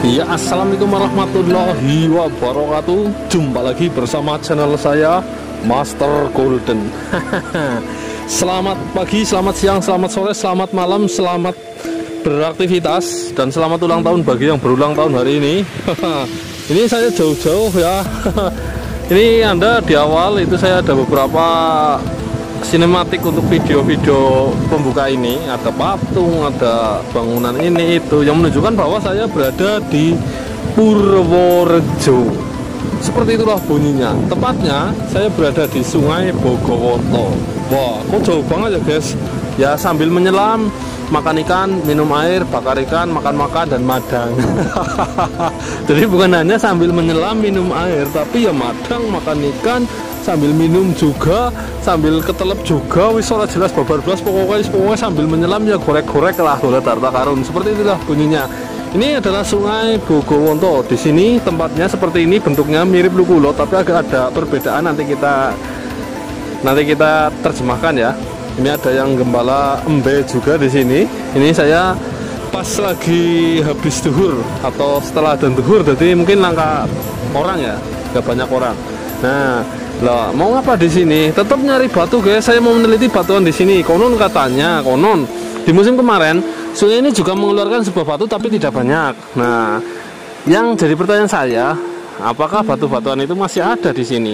Ya, assalamualaikum warahmatullahi wabarakatuh. Jumpa lagi bersama channel saya, Master Golden. Selamat pagi, selamat siang, selamat sore, selamat malam, selamat beraktivitas, dan selamat ulang tahun bagi yang berulang tahun hari ini. Ini saya jauh-jauh ya. Ini Anda di awal itu saya ada beberapa sinematik untuk video-video pembuka ini. Ada patung, ada bangunan ini itu yang menunjukkan bahwa saya berada di Purworejo. Seperti itulah bunyinya. Tepatnya saya berada di Sungai Bogowonto. Wah, kok jauh banget ya guys. Ya, sambil menyelam, makan ikan, minum air, bakar ikan, makan-makan, dan madang. Jadi bukan hanya sambil menyelam minum air, tapi ya madang, makan ikan, sambil minum juga, sambil ketelep juga, wis ora jelas babar blas, pokoknya sambil menyelam ya gorek-gorek lah, boleh harta karun. Seperti itulah bunyinya. Ini adalah Sungai Bogowonto. Di sini tempatnya seperti ini, bentuknya mirip Lukulo, tapi agak ada perbedaan. Nanti kita terjemahkan ya. Ini ada yang gembala embe juga di sini. Ini saya pas lagi habis duhur atau setelah dan duhur, jadi mungkin langka orang ya, gak banyak orang. Nah, lah mau ngapa di sini? Tetap nyari batu guys. Saya mau meneliti batuan di sini. Konon katanya, di musim kemarin sungai ini juga mengeluarkan sebuah batu, tapi tidak banyak. Nah, yang jadi pertanyaan saya, apakah batu-batuan itu masih ada di sini?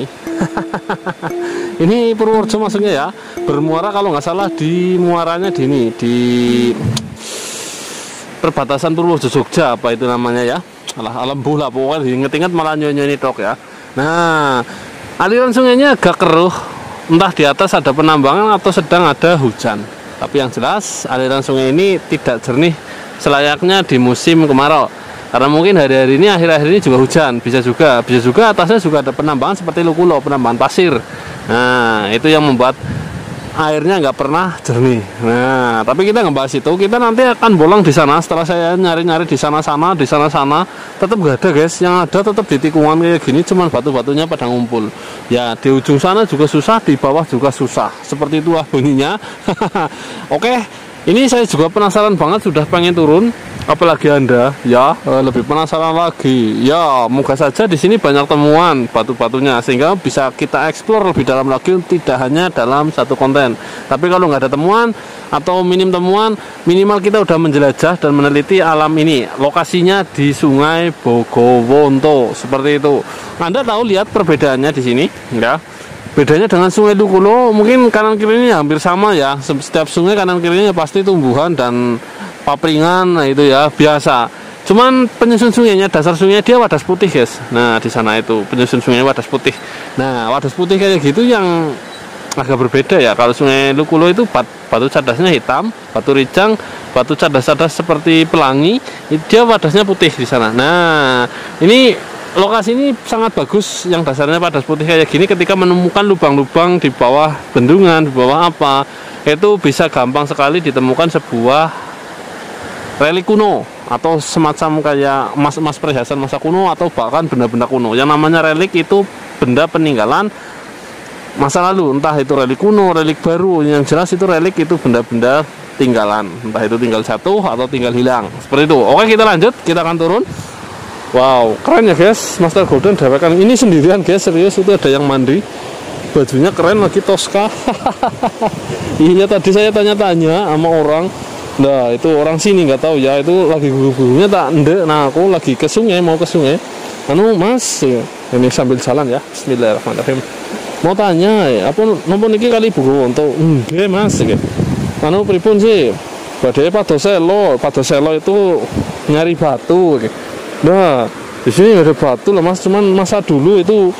Ini Purworejo masuknya ya, bermuara kalau nggak salah di muaranya di perbatasan Purworejo Jogja, apa itu namanya ya? Alam bola pokoknya diinget-inget malah nyonya tok ya. Nah, aliran sungainya agak keruh, entah di atas ada penambangan atau sedang ada hujan. Tapi yang jelas aliran sungai ini tidak jernih selayaknya di musim kemarau. Karena mungkin hari-hari ini, akhir-akhir ini juga hujan, bisa juga atasnya juga ada penambangan seperti Lukulo, penambangan pasir. Nah, itu yang membuat airnya nggak pernah jernih. Nah, tapi kita nggak bahas itu. Kita nanti akan bolong di sana. Setelah saya nyari-nyari di sana-sana, tetap nggak ada guys. Yang ada tetap di tikungan kayak gini, cuman batu-batunya pada ngumpul. Ya, di ujung sana juga susah, di bawah juga susah. Seperti itulah bunyinya. Oke, ini saya juga penasaran banget, sudah pengen turun. Apalagi Anda ya lebih penasaran lagi. Ya, moga saja di sini banyak temuan batu-batunya sehingga bisa kita eksplor lebih dalam lagi, tidak hanya dalam satu konten. Tapi kalau nggak ada temuan atau minim temuan, minimal kita udah menjelajah dan meneliti alam ini. Lokasinya di Sungai Bogowonto seperti itu. Anda tahu lihat perbedaannya di sini, ya? Bedanya dengan Sungai Lukulo, mungkin kanan kirinya hampir sama ya. Setiap sungai kanan kirinya pasti tumbuhan dan papringan, nah itu ya biasa. Cuman penyusun sungainya, dasar sungainya dia wadas putih guys. Nah, di sana itu penyusun sungainya wadas putih. Nah, wadas putih kayak gitu yang agak berbeda ya. Kalau Sungai Lukulo itu batu cadasnya hitam, batu rijang, batu cadas-cadas seperti pelangi, dia wadasnya putih di sana. Nah, ini lokasi ini sangat bagus yang dasarnya wadas putih kayak gini. Ketika menemukan lubang-lubang di bawah bendungan, di bawah apa, itu bisa gampang sekali ditemukan sebuah relik kuno atau semacam kayak emas-emas perhiasan masa kuno atau bahkan benda-benda kuno. Yang namanya relik itu benda peninggalan masa lalu, entah itu relik kuno, relik baru. Yang jelas itu relik itu benda-benda tinggalan, entah itu tinggal jatuh atau tinggal hilang. Seperti itu. Oke, kita lanjut, kita akan turun. Wow, keren ya guys, Master Golden dewekan ini sendirian guys, serius. Itu ada yang mandi, bajunya keren lagi, Tosca. Iya, tadi saya tanya-tanya sama orang. Nah, itu orang sini nggak tahu ya, itu lagi guru-gurunya tak ndek. Nah, aku lagi ke sungai, mau ke sungai. Mas, ini sambil jalan ya. Bismillahirrahmanirrahim. Mau tanya, apa nopo niki kali Bogowonto? Nggih, Mas. Pripun sih? Badhe Padoselo itu nyari batu. Nah, di sini nggak ada batu lah, Mas. Cuman masa dulu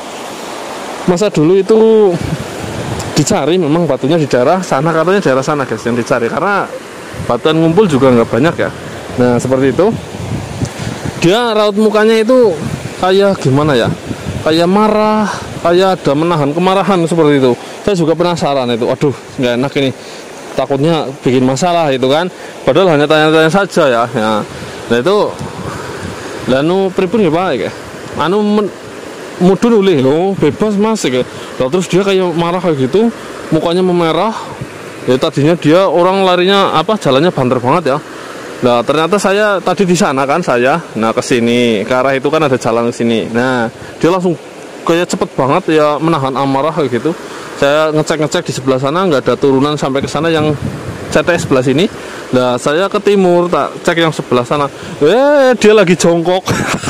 itu dicari, memang batunya di daerah sana, katanya daerah sana guys yang dicari, karena batuan ngumpul juga nggak banyak ya. Nah, seperti itu. Dia raut mukanya itu kayak gimana ya, kayak marah, kayak ada menahan kemarahan seperti itu. Saya juga penasaran itu. Aduh, nggak enak ini, takutnya bikin masalah itu kan. Padahal hanya tanya-tanya saja ya. Nah itu lanu pripun ya Pak ya. Mudun ulih loh, bebas Mas ya. Terus dia kayak marah kayak gitu, mukanya memerah. Ya tadinya dia orang larinya jalannya banter banget ya. Nah, ternyata saya tadi di sana kan nah ke sini, ke arah itu kan ada jalan ke sini. Nah, dia langsung kayak cepet banget ya menahan amarah kayak gitu. Saya ngecek di sebelah sana nggak ada turunan sampai ke sana yang CTS sebelah sini. Nah, saya ke timur tak cek yang sebelah sana. Dia lagi jongkok.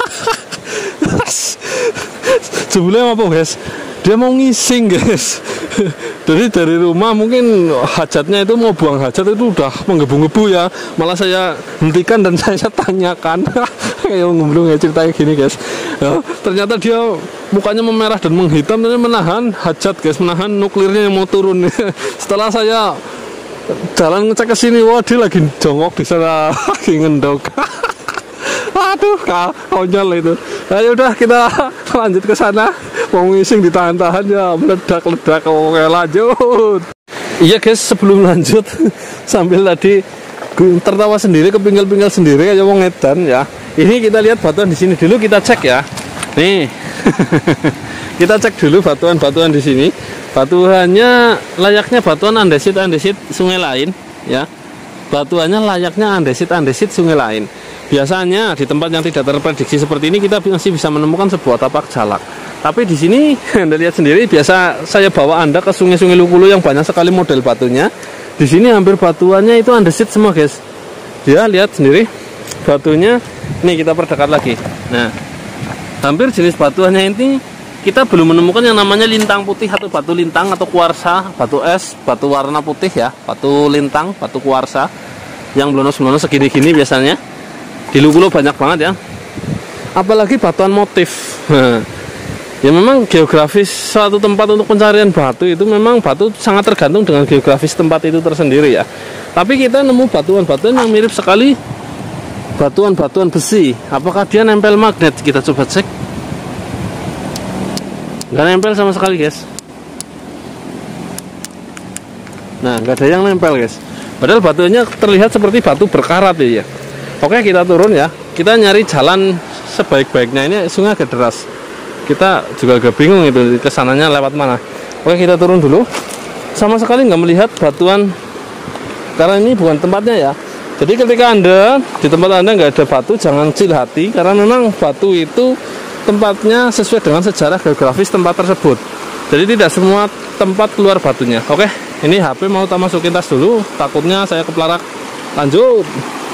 Jebule apa, guys? Dia mau ngising, guys. Jadi dari rumah mungkin hajatnya itu mau buang hajat itu udah menggebu-gebu ya. Malah saya hentikan dan saya tanyakan. Kayak ngomong ya ceritanya gini, guys. Ya, ternyata dia mukanya memerah dan menghitam dan menahan hajat, guys, menahan nuklirnya yang mau turun. Setelah saya jalan ngecek ke sini, wah dia lagi jongkok di sana, lagi ngendok. Aduh, konyol itu. Ayo udah kita lanjut ke sana. Mau ngising ditahan-tahan ya meledak-ledak. Oke, lanjut. Iya, guys, sebelum lanjut sambil tadi tertawa sendiri, kepinggal-pinggal sendiri kayak wong edan ya. Ini kita lihat batuan di sini dulu, kita cek ya. Nih. Kita cek dulu batuan-batuan di sini. Batuannya layaknya batuan andesit sungai lain ya. Batuannya layaknya andesit sungai lain. Biasanya di tempat yang tidak terprediksi seperti ini kita masih bisa menemukan sebuah tapak jalak. Tapi di sini Anda lihat sendiri, biasa saya bawa Anda ke sungai-sungai Lukulu yang banyak sekali model batunya. Di sini hampir batuannya itu andesit semua, guys. Ya, lihat sendiri batunya. Nih kita perdekat lagi. Nah, hampir jenis batuannya ini kita belum menemukan yang namanya lintang putih atau batu lintang atau kuarsa, batu es, batu warna putih ya, batu lintang, batu kuarsa yang blonos-blonos segini-gini biasanya. Di Lukulu banyak banget ya. Apalagi batuan motif. Ya memang geografis suatu tempat untuk pencarian batu itu memang batu sangat tergantung dengan geografis tempat itu tersendiri ya. Tapi kita nemu batuan-batuan yang mirip sekali batuan-batuan besi. Apakah dia nempel magnet? Kita coba cek. Nggak nempel sama sekali, guys. Nah, nggak ada yang nempel, guys. Padahal batunya terlihat seperti batu berkarat ya. Oke, kita turun ya. Kita nyari jalan sebaik-baiknya. Ini sungai agak deras. Kita juga agak bingung itu kesananya lewat mana. Oke, kita turun dulu. Sama sekali nggak melihat batuan, karena ini bukan tempatnya ya. Jadi ketika Anda di tempat Anda nggak ada batu, jangan kecil hati, karena memang batu itu tempatnya sesuai dengan sejarah geografis tempat tersebut. Jadi tidak semua tempat keluar batunya. Oke, ini HP mau tak masukin tas dulu, takutnya saya kepelarak. Lanjut.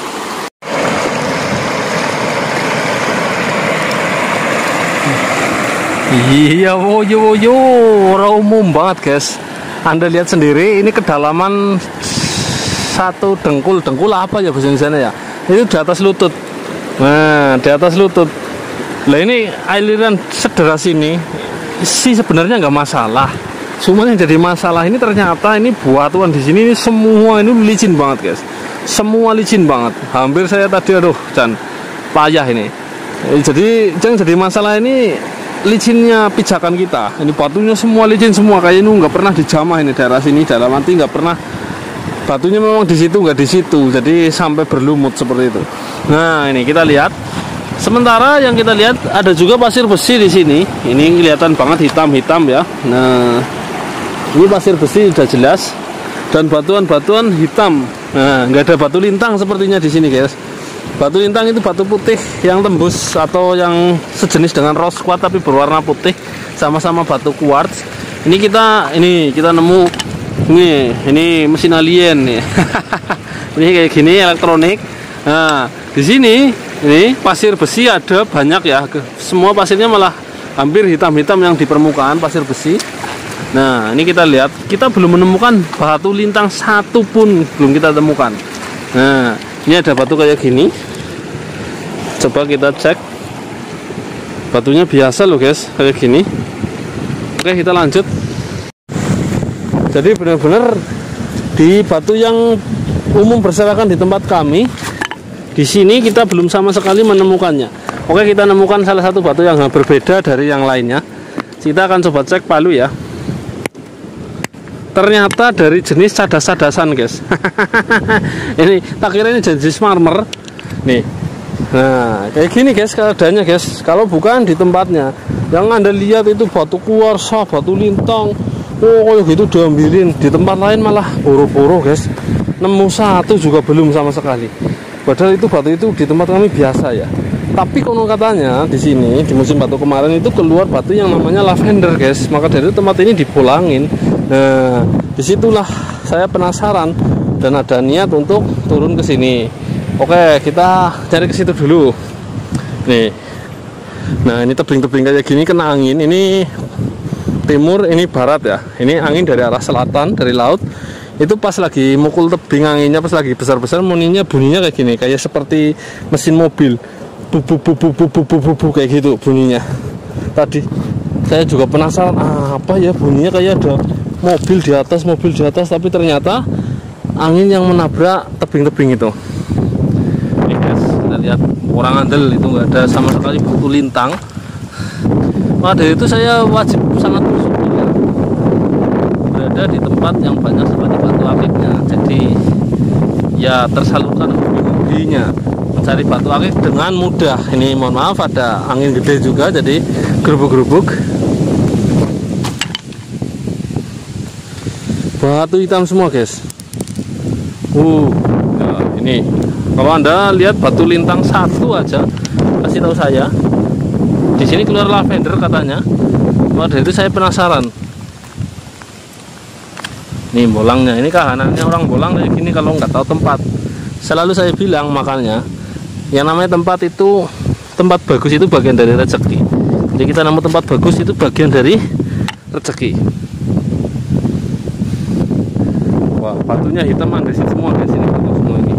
Iya, woyo, umum banget, guys. Anda lihat sendiri, ini kedalaman satu dengkul apa ya bahasa Indonesia ya? Itu di atas lutut. Nah, di atas lutut. Lah ini aliran sederas ini sih sebenarnya nggak masalah. Cuma yang jadi masalah ini ternyata ini batuan di sini ini semua ini licin banget, guys. Semua licin banget. Hampir saya tadi dan payah ini. Jadi yang jadi masalah ini licinnya pijakan kita. Ini batunya semua licin semua, kayak ini nggak pernah dijamah ini daerah sini, daerah nanti nggak pernah. Batunya memang di situ nggak di situ, jadi sampai berlumut seperti itu. Nah, ini kita lihat. Sementara yang kita lihat ada juga pasir besi di sini. Ini kelihatan banget hitam-hitam ya. Nah, ini pasir besi sudah jelas dan batuan-batuan hitam. Nah, nggak ada batu lintang sepertinya di sini, guys. Batu lintang itu batu putih yang tembus atau yang sejenis dengan rose quartz tapi berwarna putih, sama-sama batu quartz. Ini kita nemu ini mesin alien nih. Ini kayak gini elektronik. Nah, di sini ini pasir besi ada banyak ya. Semua pasirnya malah hampir hitam-hitam yang di permukaan pasir besi. Nah, ini kita lihat, kita belum menemukan batu lintang satu pun belum kita temukan. Nah, ini ada batu kayak gini. Coba kita cek. Batunya biasa loh, guys, kayak gini. Oke, kita lanjut. Jadi benar-benar di batu yang umum berserakan di tempat kami, di sini kita belum sama sekali menemukannya. Oke, kita menemukan salah satu batu yang berbeda dari yang lainnya. Kita akan coba cek palu ya. Ternyata dari jenis cadas-cadasan, guys. Ini tak kira ini jenis marmer. Nih. Nah, kayak gini, guys, keadaannya, guys. Kalau bukan di tempatnya, yang Anda lihat itu batu kuarsa, batu lintang. Oh, kayak gitu diambilin. Di tempat lain malah boro-boro, guys. Nemu satu juga belum sama sekali. Padahal itu batu itu di tempat kami biasa ya. Tapi konon katanya di sini di musim batu kemarin itu keluar batu yang namanya lavender guys. Maka dari itu tempat ini dipulangin. Nah, disitulah saya penasaran dan ada niat untuk turun ke sini. Oke, kita cari ke situ dulu. Nih. Nah, ini tebing-tebing kayak gini kena angin. Ini timur, ini barat ya. Ini angin dari arah selatan, dari laut. Itu pas lagi mukul tebing anginnya, pas lagi besar-besar bunyinya kayak gini, kayak seperti mesin mobil. Bu kayak gitu bunyinya. Tadi saya juga penasaran apa ya bunyinya, kayak ada mobil di atas, tapi ternyata angin yang menabrak tebing-tebing itu. Nih guys, kita lihat orang andel itu nggak ada sama sekali batu lintang. Maka dari itu saya wajib sangat bersyukur ya, berada di tempat yang banyak seperti batu akiknya. Jadi ya tersalurkan hobi-hobinya mencari batu akik dengan mudah. Ini mohon maaf ada angin gede juga, jadi gerubuk-gerubuk. Batu hitam semua guys. Ya, ini kalau Anda lihat batu lintang satu aja, kasih tahu saya. Di sini keluar lavender katanya. Maka dari itu saya penasaran. Nih bolangnya, ini kahanannya orang bolang kayak gini kalau nggak tahu tempat. Selalu saya bilang makanya, yang namanya tempat itu, tempat bagus itu bagian dari rezeki. Jadi kita nemu tempat bagus itu bagian dari rezeki. Wah, batunya hitam andesit semua guys, ini batu semua ini.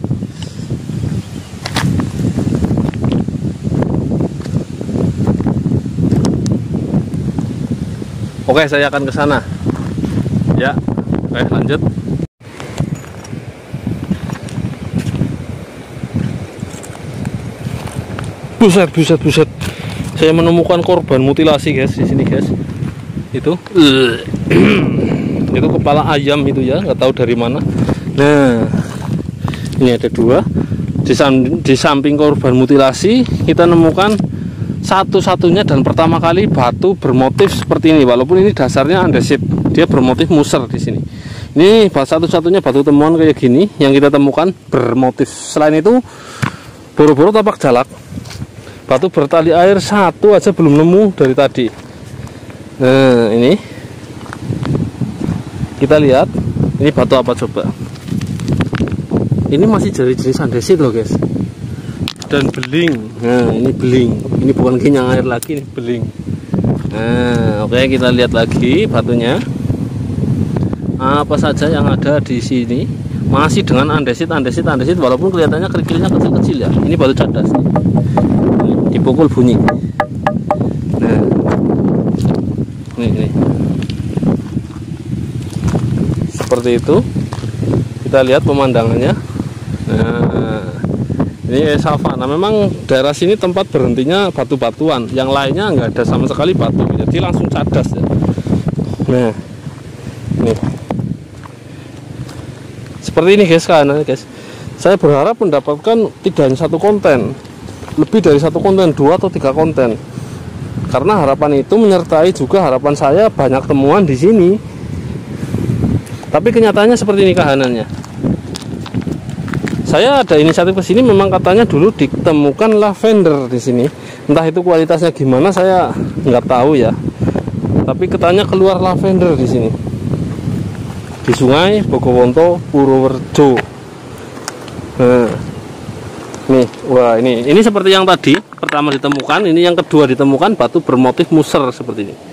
Oke, saya akan ke sana. Ya, oke lanjut. Buset. Saya menemukan korban mutilasi guys di sini guys. Itu itu kepala ayam itu ya, nggak tahu dari mana. Nah, ini ada dua. Di samping korban mutilasi kita nemukan satu-satunya dan pertama kali batu bermotif seperti ini. Walaupun ini dasarnya andesit, dia bermotif musar di sini. Ini satu-satunya batu temuan kayak gini yang kita temukan bermotif. Selain itu, boro-boro tapak jalak, batu bertali air satu aja belum nemu dari tadi. Nah, ini kita lihat, ini batu apa coba? Ini masih jenis andesit loh guys. Dan beling. Nah, ini beling. Ini bukan ginyang air lagi, ini beling. Nah, oke, kita lihat lagi batunya. Apa saja yang ada di sini masih dengan andesit walaupun kelihatannya kerikilnya kecil-kecil ya. Ini batu cadas. Ini dipukul bunyi. Nah. Ini. Seperti itu. Kita lihat pemandangannya. Nah, ini savana. Memang daerah sini tempat berhentinya batu-batuan, yang lainnya nggak ada sama sekali batu, jadi langsung cadas ya. Nah, ini seperti ini guys kan guys. Saya berharap mendapatkan tidak hanya satu konten, lebih dari satu konten, 2 atau 3 konten, karena harapan itu menyertai juga harapan saya banyak temuan di sini. Tapi kenyataannya seperti ini kahanannya. Saya ada inisiatif ke sini, memang katanya dulu ditemukan lavender di sini. Entah itu kualitasnya gimana saya nggak tahu ya. Tapi katanya keluar lavender di sini. Di Sungai Bogowonto, Purworejo. Nah, nih, wah ini seperti yang tadi pertama ditemukan, ini yang kedua ditemukan batu bermotif musar seperti ini.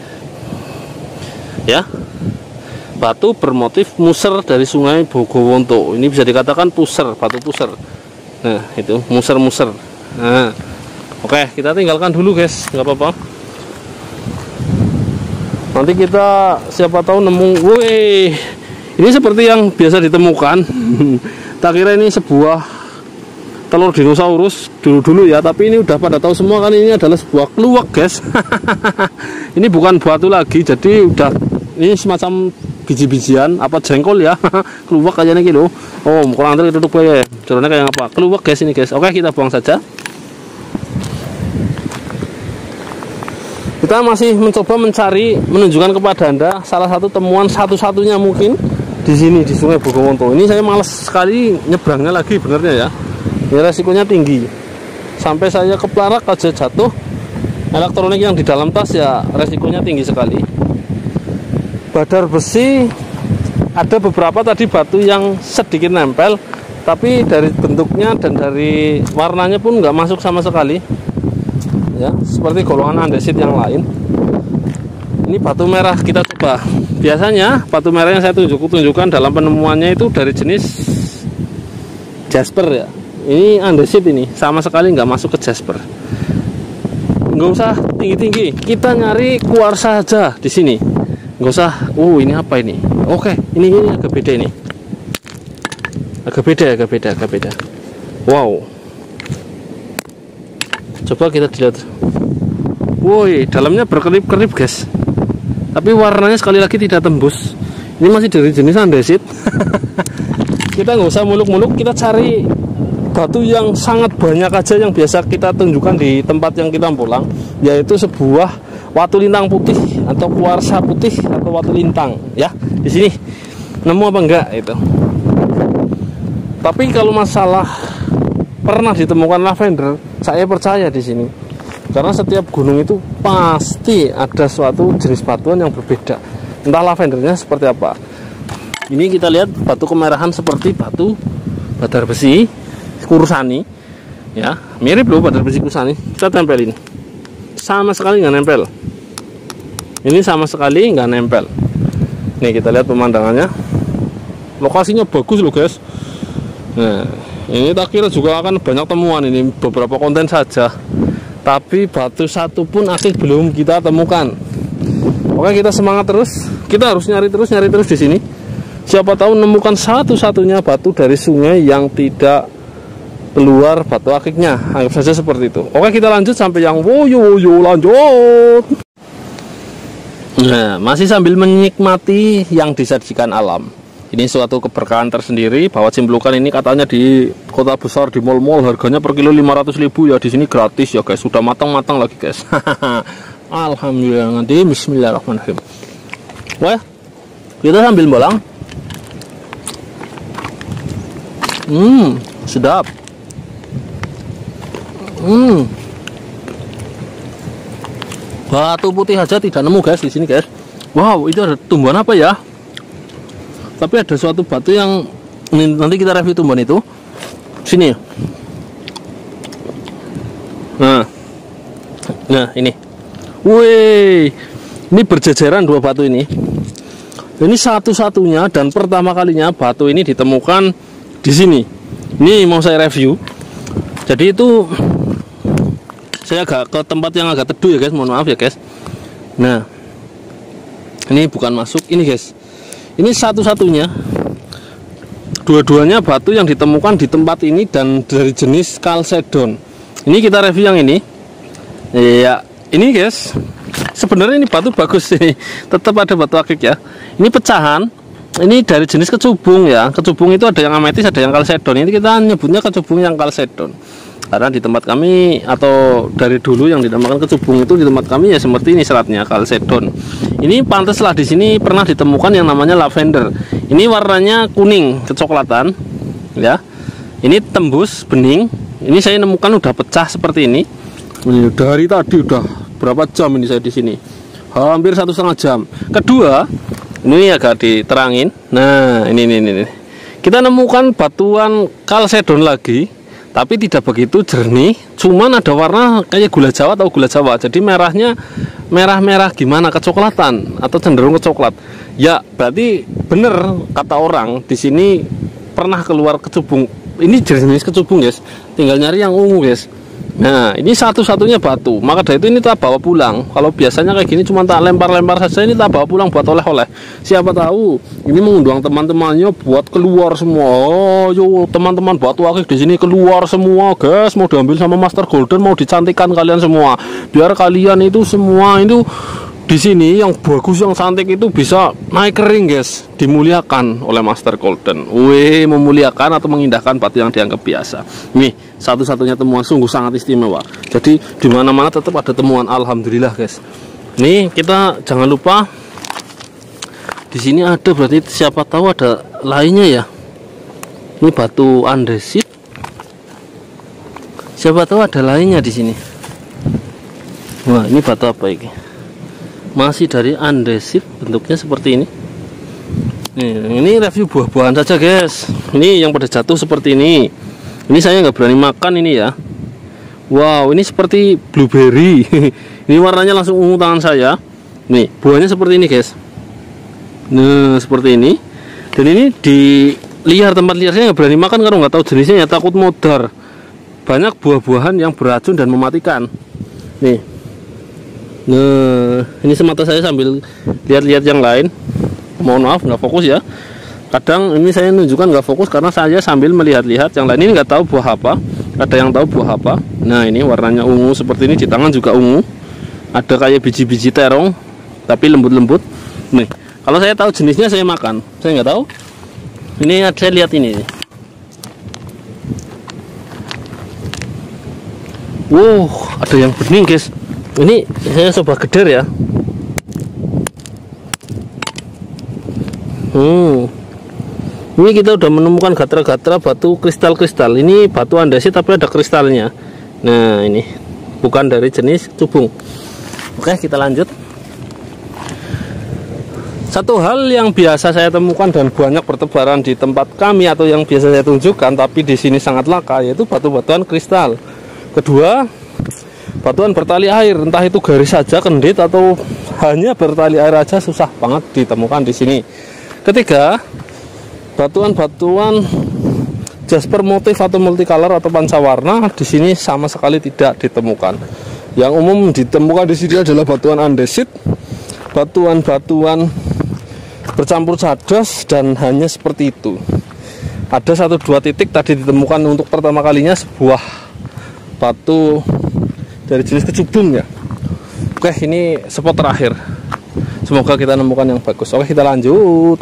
Ya. Batu bermotif musar dari Sungai Bogowonto. Ini bisa dikatakan puser, batu puser. Nah, itu musar-musar. Nah, oke, kita tinggalkan dulu guys, nggak apa-apa. Nanti kita siapa tahu nemu. Wih, ini seperti yang biasa ditemukan. Tak kira ini sebuah telur dinosaurus dulu ya, tapi ini udah pada tahu semua kan ini adalah sebuah kluwak guys. Ini bukan batu lagi, jadi udah ini semacam biji-bijian apa jengkol ya. Keluak kayaknya gitu. Oh, kurang antar kita tutup ya. Caranya kayak apa? Keluak guys ini guys. Oke, kita buang saja. Kita masih mencoba mencari, menunjukkan kepada Anda salah satu temuan satu-satunya mungkin di sini di Sungai Bogowonto. Ini saya malas sekali nyebrangnya lagi benernya ya. Ini resikonya tinggi. Sampai saya kepelarak aja jatuh. Elektronik yang di dalam tas ya resikonya tinggi sekali. Badar besi ada beberapa tadi batu yang sedikit nempel, tapi dari bentuknya dan dari warnanya pun nggak masuk sama sekali. Ya, seperti golongan andesit yang lain. Ini batu merah kita coba. Biasanya batu merah yang saya tunjukkan dalam penemuannya itu dari jenis jasper ya. Ini andesit, ini sama sekali nggak masuk ke jasper. Nggak usah tinggi-tinggi, kita nyari kuarsa aja di sini. Nggak usah. Ini apa ini? Oke, ini agak beda ini. Agak beda. Wow. Coba kita lihat. Woi, dalamnya berkerip-kerip guys. Tapi warnanya sekali lagi tidak tembus. Ini masih dari jenis andesit. Kita nggak usah muluk-muluk, kita cari batu yang sangat banyak aja yang biasa kita tunjukkan di tempat yang kita pulang, yaitu sebuah watu lintang putih atau kuarsa putih atau watu lintang ya. Di sini nemu apa enggak itu. Tapi kalau masalah pernah ditemukan lavender, saya percaya di sini. Karena setiap gunung itu pasti ada suatu jenis batuan yang berbeda. Entah lavendernya seperti apa. Ini kita lihat batu kemerahan seperti batu badar besi kursani ya, mirip loh badar besi kursani. Kita tempelin, sama sekali nggak nempel. Ini sama sekali nggak nempel. Nih kita lihat pemandangannya, lokasinya bagus loh guys. Nah ini tak kira juga akan banyak temuan, ini beberapa konten saja, tapi batu satu pun akik belum kita temukan. Oke, kita semangat terus, kita harus nyari terus di sini. Siapa tahu menemukan satu-satunya batu dari sungai yang tidak keluar batu akiknya. Anggap saja seperti itu. Oke, kita lanjut sampai yang woyo lanjut. Nah, masih sambil menikmati yang disajikan alam. Ini suatu keberkahan tersendiri bahwa cimplukan ini katanya di kota besar, di mall-mall harganya per kilo 500.000 ya, di sini gratis ya guys. Sudah matang-matang lagi guys. Alhamdulillah. Nanti bismillahirrahmanirrahim. Wah, kita sambil bolang. Sedap. Batu putih aja tidak nemu guys di sini guys. Wow, itu ada tumbuhan apa ya? Tapi ada suatu batu yang nanti kita review tumbuhan itu. Sini. Nah ini. Wih, ini berjejeran dua batu ini. Ini satu-satunya dan pertama kalinya batu ini ditemukan di sini. Ini mau saya review. Jadi itu saya agak ke tempat yang agak teduh ya guys, mohon maaf ya guys. Nah, ini bukan masuk ini guys. Ini satu-satunya, dua-duanya batu yang ditemukan di tempat ini dan dari jenis kalsedon. Ini kita review yang ini. Ya, ini guys. Sebenarnya ini batu bagus sih. Tetap ada batu akik ya. Ini pecahan. Ini dari jenis kecubung ya. Kecubung itu ada yang ametis, ada yang kalsedon. Ini kita nyebutnya kecubung yang kalsedon. Karena di tempat kami atau dari dulu yang dinamakan kecubung itu di tempat kami ya seperti ini seratnya kalsedon. Ini pantaslah di sini pernah ditemukan yang namanya lavender. Ini warnanya kuning kecoklatan ya. Ini tembus bening. Ini saya nemukan udah pecah seperti ini. Ini dari tadi udah berapa jam ini saya di sini? Hampir 1,5 jam. Kedua, ini agak diterangin. Nah, ini. Kita nemukan batuan kalsedon lagi. Tapi tidak begitu jernih, cuman ada warna kayak gula Jawa atau gula Jawa. Jadi merahnya merah-merah gimana, kecoklatan atau cenderung ke coklat. Ya, berarti bener kata orang di sini pernah keluar kecubung. Ini jenis kecubung, guys. Tinggal nyari yang ungu, guys. Nah, ini satu-satunya batu. Maka dari itu ini tak bawa pulang. Kalau biasanya kayak gini cuma tak lempar-lempar saja, ini tak bawa pulang buat oleh-oleh. Siapa tahu ini mengundang teman-temannya buat keluar semua. Oh, yuk teman-teman batu akik di sini keluar semua, guys. Mau diambil sama Master Golden, mau dicantikan kalian semua. Biar kalian itu semua itu di sini yang bagus, yang cantik itu bisa naik kering, guys. Dimuliakan oleh Master Golden. Wih, memuliakan atau mengindahkan batu yang dianggap biasa. Nih, satu-satunya temuan sungguh sangat istimewa. Jadi di mana-mana tetap ada temuan, alhamdulillah, guys. Nih, kita jangan lupa di sini ada, berarti siapa tahu ada lainnya ya. Ini batu andesit. Siapa tahu ada lainnya di sini. Wah, ini batu apa ini? Masih dari andesit, bentuknya seperti ini. Nih, ini review buah-buahan saja guys. Ini yang pada jatuh seperti ini. Ini saya nggak berani makan ini ya. Wow, ini seperti blueberry. Ini warnanya langsung ungu tangan saya. Nih, buahnya seperti ini guys. Nah, seperti ini. Dan ini di liar, tempat liar, saya nggak berani makan karena nggak tahu jenisnya ya, takut modar. Banyak buah-buahan yang beracun dan mematikan. Nih. Nah, ini semata saya sambil lihat-lihat yang lain. Mohon maaf nggak fokus ya. Kadang ini saya nunjukkan nggak fokus karena saya sambil melihat-lihat yang lain. Ini nggak tahu buah apa. Ada yang tahu buah apa. Nah, ini warnanya ungu seperti ini, di tangan juga ungu. Ada kayak biji-biji terong tapi lembut-lembut. Nih, kalau saya tahu jenisnya saya makan. Saya nggak tahu. Ini saya lihat ini. Wow, ada yang bening guys. Ini saya coba geder ya. Ini kita udah menemukan gatra-gatra batu kristal-kristal. Ini batu andesit tapi ada kristalnya. Nah, ini bukan dari jenis cubung. Oke, kita lanjut. Satu hal yang biasa saya temukan dan banyak bertebaran di tempat kami atau yang biasa saya tunjukkan tapi di sini sangat langka, yaitu batu-batuan kristal. Kedua, batuan bertali air, entah itu garis saja, kendit atau hanya bertali air aja susah banget ditemukan di sini. Ketiga, batuan-batuan jasper motif atau multicolor atau pancawarna di sini sama sekali tidak ditemukan. Yang umum ditemukan di sini adalah batuan andesit, batuan-batuan bercampur cadas, dan hanya seperti itu. Ada 1-2 titik tadi ditemukan untuk pertama kalinya sebuah batu dari jenis kecubung ya. Oke, ini spot terakhir. Semoga kita nemukan yang bagus. Oke, kita lanjut.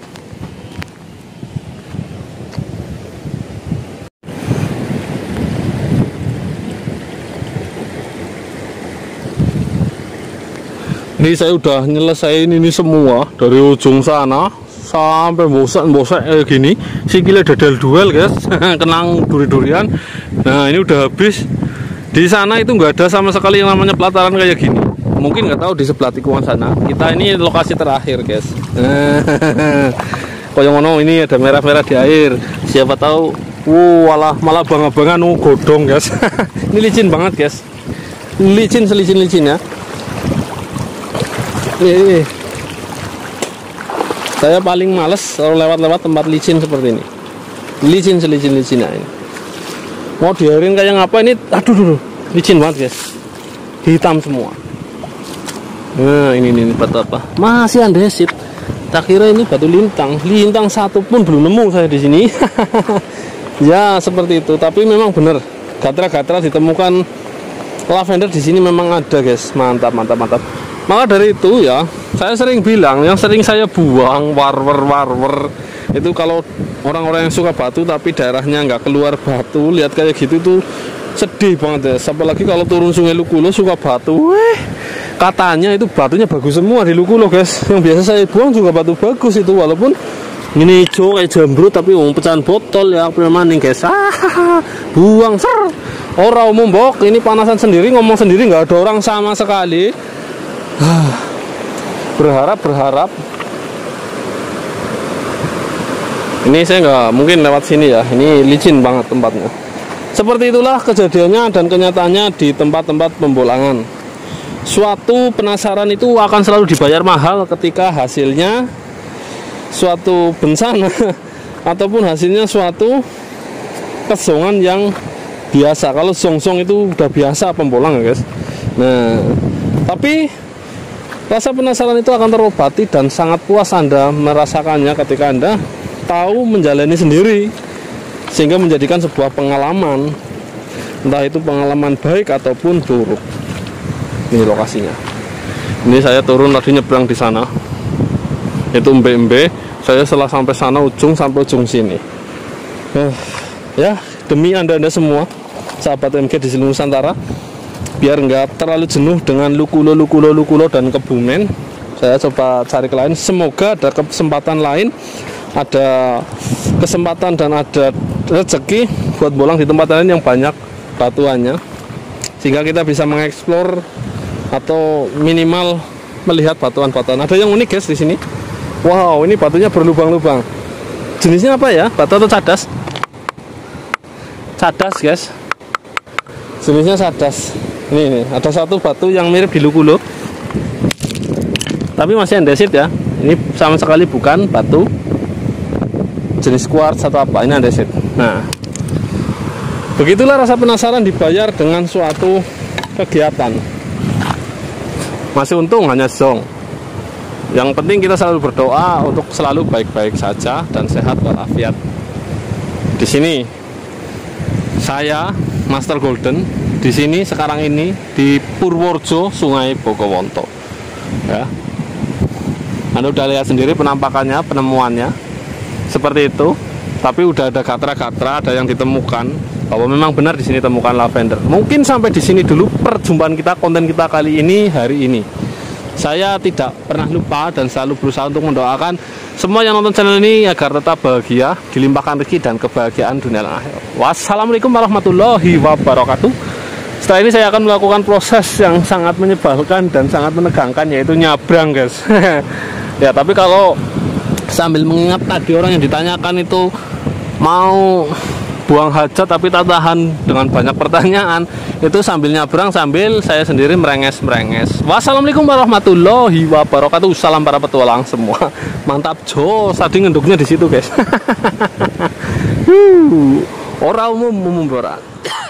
Ini saya udah nyelesain ini semua dari ujung sana sampai bosek kayak gini. Sikilnya dadal duel guys. Kenang duri-durian. Nah, ini udah habis. Di sana itu nggak ada sama sekali yang namanya pelataran kayak gini. Mungkin nggak tahu di sebelah tikungan sana. Kita ini lokasi terakhir guys. Kayak ngono, ini ada merah-merah di air. Siapa tahu. Malah bangga-bangga godong guys. Ini licin banget guys. Licin selicin-licin ya. Saya paling males kalau lewat-lewat tempat licin seperti ini. Licin selicin-licinnya ini. Mau diairin kayak ngapa ini? Aduh, licin banget guys. Hitam semua. Nah, ini batu apa? Masih andesit. Tak kira ini batu lintang. Lintang satu pun belum nemu saya di sini. Ya, seperti itu. Tapi memang benar. Gatra-gatra ditemukan lavender di sini memang ada guys. Mantap. Maka dari itu ya, saya sering bilang, yang sering saya buang warwer itu kalau orang-orang yang suka batu tapi daerahnya nggak keluar batu, lihat kayak gitu tuh sedih banget ya. Apalagi kalau turun Sungai Lukulo suka batu, katanya itu batunya bagus semua di Lukulo guys. Yang biasa saya buang juga batu bagus itu, walaupun ini hijau kayak jambrut tapi pecahan botol ya, maning guys. Buang ser. Orang umum bok, ini panasan sendiri, ngomong sendiri, nggak ada orang sama sekali. Berharap ini saya nggak mungkin lewat sini ya, ini licin banget tempatnya. Seperti itulah kejadiannya dan kenyataannya di tempat-tempat pembolangan. Suatu penasaran itu akan selalu dibayar mahal ketika hasilnya suatu bencana ataupun hasilnya suatu kesongan yang biasa. Kalau song-song itu udah biasa pembolang ya guys. Nah, tapi rasa penasaran itu akan terobati dan sangat puas Anda merasakannya ketika Anda tahu menjalani sendiri, sehingga menjadikan sebuah pengalaman, entah itu pengalaman baik ataupun buruk. Ini lokasinya. Ini saya turun tadi nyebrang di sana. Itu embe-embe. Saya setelah sampai sana sampai ujung sini. Ya, demi Anda semua, sahabat MG di seluruh Nusantara, biar nggak terlalu jenuh dengan Lukulo dan Kebumen, saya coba cari ke lain. Semoga ada kesempatan lain, ada kesempatan dan ada rezeki buat bolang di tempat lain yang banyak batuannya. sehingga kita bisa mengeksplor atau minimal melihat batuan-batuan. Ada yang unik guys di sini. Wow, ini batunya berlubang-lubang. Jenisnya apa ya? Batu atau cadas? Cadas guys. Jenisnya cadas. Ini ada satu batu yang mirip dilukuluk, tapi masih andesit ya. Ini sama sekali bukan batu jenis quartz atau apa. Ini andesit. Nah, begitulah rasa penasaran dibayar dengan suatu kegiatan. Masih untung hanya zong. Yang penting kita selalu berdoa untuk selalu baik-baik saja dan sehat walafiat. Di sini saya Master Golden di sini sekarang ini di Purworejo, Sungai Bogowonto. Ya. Anda udah lihat sendiri penampakannya, penemuannya seperti itu. Tapi udah ada gatra-gatra, ada yang ditemukan bahwa memang benar di sini temukan lavender. Mungkin sampai di sini dulu perjumpaan kita, konten kita kali ini, hari ini. Saya tidak pernah lupa dan selalu berusaha untuk mendoakan semua yang nonton channel ini agar tetap bahagia, dilimpahkan rezeki dan kebahagiaan dunia dan akhirat. Wassalamualaikum warahmatullahi wabarakatuh. Setelah ini saya akan melakukan proses yang sangat menyebalkan dan sangat menegangkan, yaitu nyabrang guys. Ya, tapi kalau sambil mengingat tadi orang yang ditanyakan itu mau buang hajat tapi tak tahan dengan banyak pertanyaan, itu sambil nyabrang sambil saya sendiri merenges. Wassalamualaikum warahmatullahi wabarakatuh. Salam para petualang semua. Mantap jos. Tadi ngenduknya di situ guys. Orang umum berat.